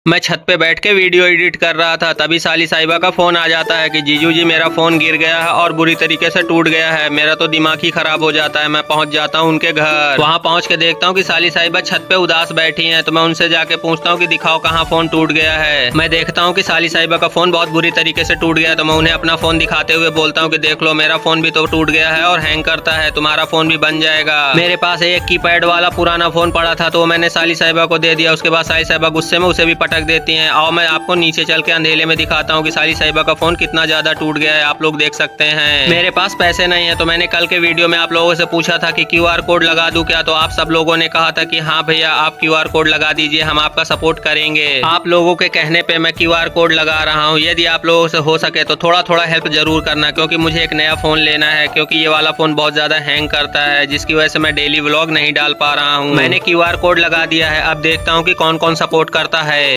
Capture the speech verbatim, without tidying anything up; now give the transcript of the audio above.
मैं छत पे बैठ के वीडियो एडिट कर रहा था, तभी साली साहिबा का फोन आ जाता है कि जीजू जी मेरा फोन गिर गया है और बुरी तरीके से टूट गया है। मेरा तो दिमाग ही खराब हो जाता है। मैं पहुंच जाता हूं उनके घर। वहां पहुंच के देखता हूं कि साली साहिबा छत पे उदास बैठी हैं, तो मैं उनसे जाके पूछता हूं कि दिखाओ कहाँ फोन टूट गया है। मैं देखता हूं कि साली साहिबा का फोन बहुत बुरी तरीके से टूट गया है, तो मैं उन्हें अपना फोन दिखाते हुए बोलता हूँ कि देख लो मेरा फोन भी तो टूट गया है और हैंग करता है, तुम्हारा फोन भी बन जाएगा। मेरे पास एक कीपैड वाला पुराना फोन पड़ा था, तो मैंने साली साहिबा को दे दिया। उसके बाद साली साहिबा गुस्से में उसे भी पटक देती है। और मैं आपको नीचे चल के अंधेले में दिखाता हूँ कि साली साहिबा का फोन कितना ज्यादा टूट गया है, आप लोग देख सकते हैं। मेरे पास पैसे नहीं है, तो मैंने कल के वीडियो में आप लोगों से पूछा था कि क्यूआर कोड लगा दूं क्या, तो आप सब लोगों ने कहा था कि हाँ भैया आप क्यूआर कोड लगा दीजिए, हम आपका सपोर्ट करेंगे। आप लोगों के कहने पे मैं क्यूआर कोड लगा रहा हूँ। यदि आप लोगों से हो सके तो थोड़ा थोड़ा हेल्प जरूर करना, क्योंकि मुझे एक नया फोन लेना है, क्योंकि ये वाला फोन बहुत ज्यादा हैंग करता है, जिसकी वजह से मैं डेली व्लॉग नहीं डाल पा रहा हूँ। मैंने क्यूआर कोड लगा दिया है, अब देखता हूँ कि कौन कौन सपोर्ट करता है।